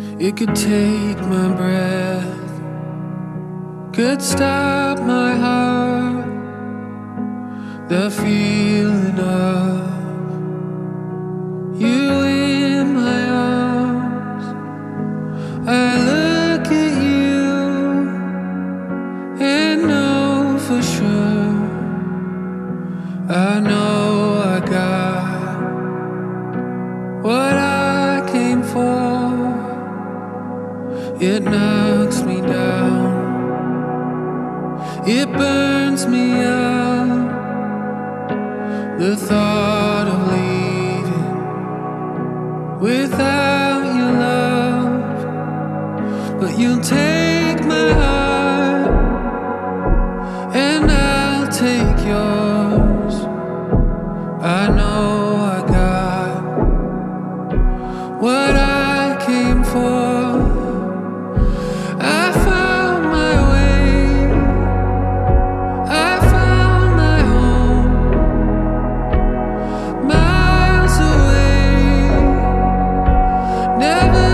It could take my breath, could stop my heart. The feeling of you in my arms. I look at you and know for sure, I know I got what I came for. It knocks me down, it burns me out. The thought of leaving without your love, but you'll take my heart and I'll take yours. I know I got what I came for. Never